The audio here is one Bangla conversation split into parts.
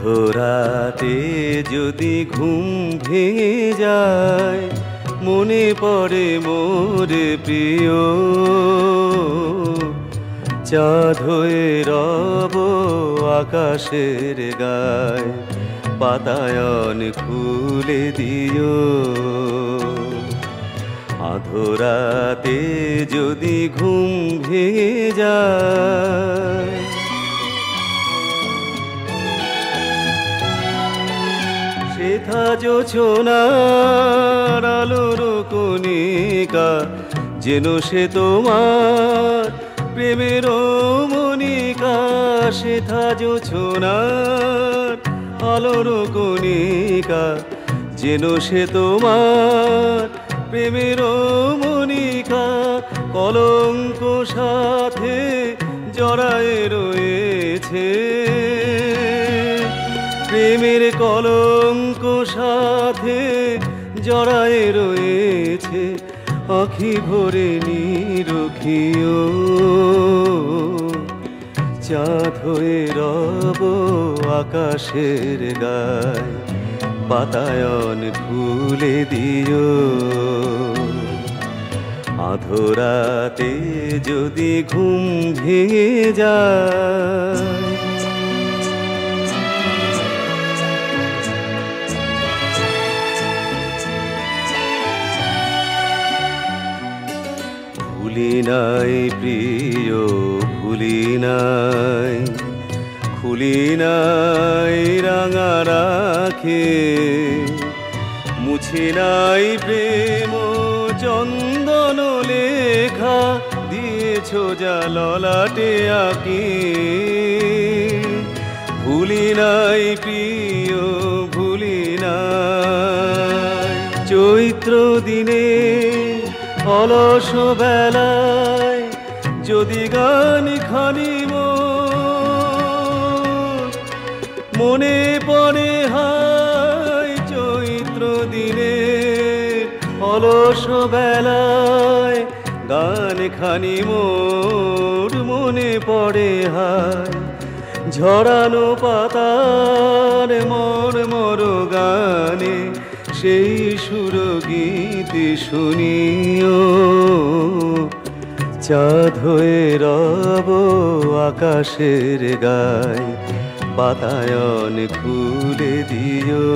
আধরাতে যদি ঘুম ভেঙে যায়, মনে পড়ে মোর প্রিয়। চাঁদ হয়ে রব আকাশের গায়, বাতায়ন খুলে দিও। আধরাতে যদি ঘুম ভেঙে যায়, সেথা জোছনার আলোর কণিকা, যেন সে তোমার প্রেমের মনিকা। সেথা জোছনার আলোর কণিকা, যেন সে তোমার প্রেমের মনিকা। কলঙ্ক সাথে জড়ায়ে রয়েছে, প্রেমের কলঙ্ক সাথে জড়ায়ে রয়েছে। আঁখি ভরে নিরখিও, চাঁদ হয়ে রব আকাশের গায়, বাতায়ন খুলে দিও। আধরাতে যদি ঘুম ভেঙে যায়, ভুলি নাই প্রিয়, ভুলি নাই, খুলি নাই রাঙা রাখে। মুছি নাই প্রেম চন্দন লেখা, দিয়েছ যা ললাটে আঁকি। ভুলি নাই প্রিয়, ভুলি নাই, চৈত্র দিনে অলস বেলায় যদি গান খানি মনে পড়ে হায়। চৈত্র দিনে অলস বেলায় গান খানি মোর মনে পড়ে হায়। ঝরানো পাতার মর গানে সেই সুর গীতি শুনিও। চাঁদ হয়ে রব আকাশের গায়, বাতায়ন খুলে দিও।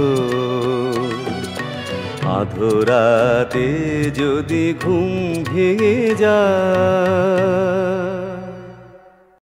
আধরাতে যদি ঘুম ভেঙে যায়,